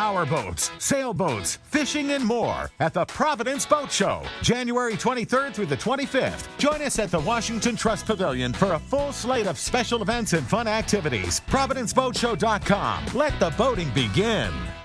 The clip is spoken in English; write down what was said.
powerboats, sailboats, fishing, and more at the Providence Boat Show, January 23rd through the 25th. Join us at the Washington Trust Pavilion for a full slate of special events and fun activities. ProvidenceBoatShow.com. Let the boating begin.